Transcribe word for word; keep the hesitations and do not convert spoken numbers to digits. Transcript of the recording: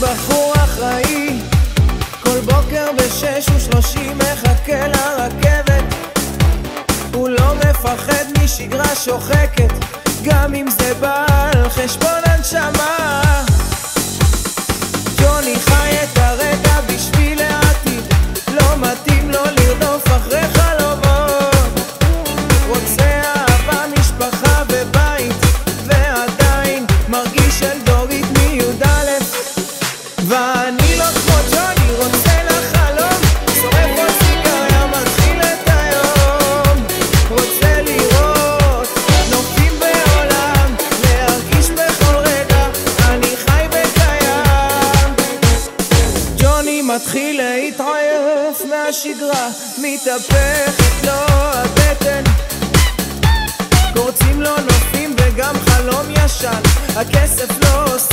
בחור אחראי, כל בוקר בשש ושלושים מחכה לרכבת. הוא לא מפחד משגרה שוחקת, גם אם זה בא על חשבון הנשמה. ג'וני חי את הרגע בשביל העתיד, לא מתאים לו לרדוף אחרי חלומות. רוצה אהבה, משפחה ובית, ועדיין מרגיש של דורית מי"א. ואני לא כמו ג'וני, רוצה לחלום, שורף עוד סיגריה, מתחיל את היום. רוצה לראות נופים בעולם, להרגיש בכל רגע אני חי וקיים. ג'וני מתחיל להתעייף מהשגרה, מתהפכת לו הבטן, קורצים לו נופים וגם חלום ישן, הכסף לא עושה